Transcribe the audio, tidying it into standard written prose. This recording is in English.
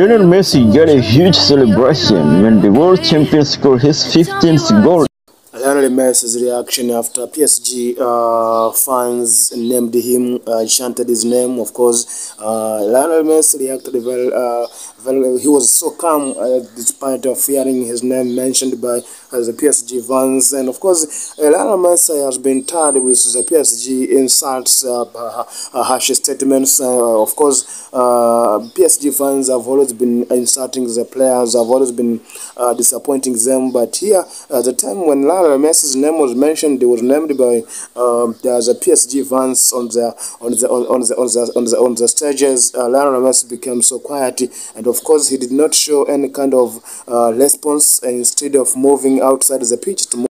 Lionel Messi got a huge celebration when the world champion scored his 15th goal. Lionel Messi's reaction after PSG fans named him, chanted his name. Of course, Lionel Messi reacted very. He was so calm despite of hearing his name mentioned by the PSG fans. And of course, Lionel Messi has been tired with the PSG insults, harsh statements. Of course, PSG fans have always been insulting the players, have always been disappointing them. But here, at the time when Lionel Messi's name was mentioned, it was named by the PSG fans on the stages. Lionel Messi became so quiet, and of course, he did not show any kind of response. Instead of moving outside the pitch to